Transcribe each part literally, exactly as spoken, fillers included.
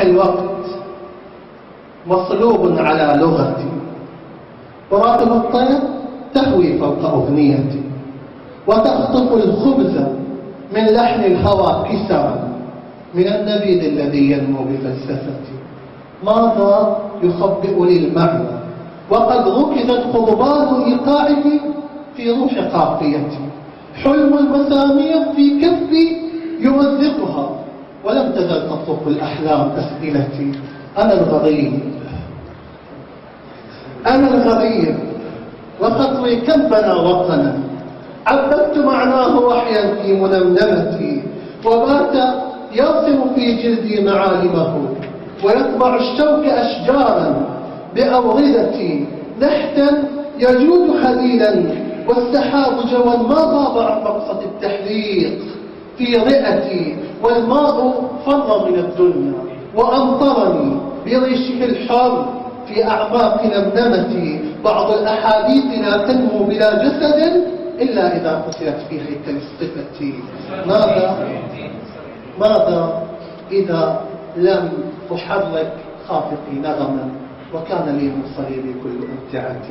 الوقت مصلوب على لغتي، وراقب الطير تهوي فوق أغنيتي، وتخطف الخبز من لحن الهوى كسرا من النبيذ الذي ينمو بفلسفتي. ماذا يخبئ لي المعنى وقد ركزت خضبان إيقاعه في روح قافيتي؟ حلم المسامير في كفي يمزقها، ولم تزل تطرق الأحلام أسئلتي. أنا الغريب أنا الغريب وخطوي كم بنى وطنا، عبدت معناه وحيا في منمنمتي، وبات يرسم في جلدي معالمه، ويطبع الشوك أشجارا بأوردتي. نحتا يجود خليلا والسحاب جوا ما غاب عن مقصد التحليق في رئتي، والماء فر من الدنيا وأمطرني بريشه الحر في أعماق نمنمتي. بعض الأحاديث لا تنمو بلا جسد إلا إذا قتلت في هيكل الصفة. ماذا ماذا إذا لم أحرك خافقي نغما وكان لي من صليبي كل أمتعتي؟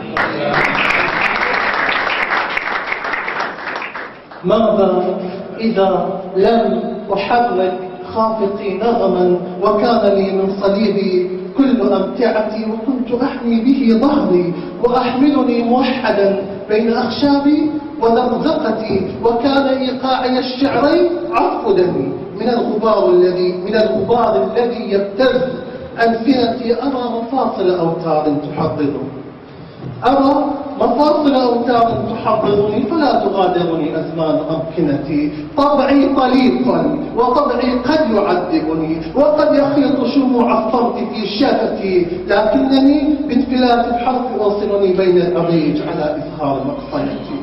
ماذا إذا لم أحرك خافقي نغما وكان لي من صليبي كل أمتعتي، وكنت أحمي به ظهري وأحملني موحدا بين أخشابي ونرزقتي، وكان إيقاعي الشعري عطف دمي من الغبار الذي من الغبار الذي يبتز أنفنتي. أرى مفاصل أوتار تحضرني أرى مفاصل أوتار تحضرني فلا تغادرني أزمان أمكنتي. طبعي طليق وطبعي قد يعذبني، وقد يخيط شموع الصمت في شفتي، لكنني بانفلات الحرف يوصلني بين الأريج على إظهار مقصيتي.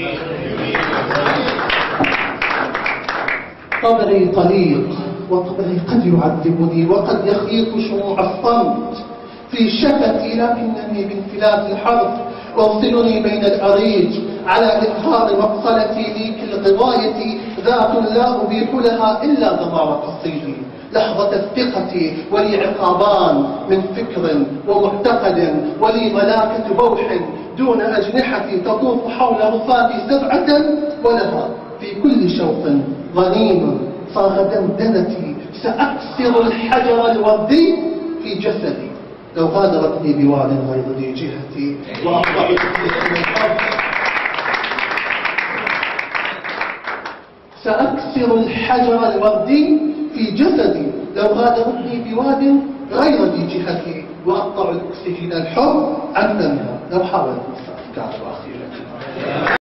طبعي طليق وطبعي قد يعذبني، وقد يخيط شموع الصمت في شفتي، لكنني بانفلات الحرف يوصلني بين الأريج على إظهار مقصلتي. لي كالغواية ذات لا أبيح لها إلا ضمار قصيدي. لحظة الثقة ولي عقابان من فكر ومعتقد، ولي ملاكة بوح دون أجنحة تطوف حول رفاتي سبعة، ولها في كل شوق غنيمة صار دندنتي. سأكسر الحجر الوردي في جسدي لو غادرتني بواد غير ذي جهتي، وأقطع من الحرب. سأكسر الحجر الوردي في جسدي لو غادرتني بواد غير ذي جهتي، وأقطع الأكسجين الحر عن فمها لو حاولت أفكار أخيرا.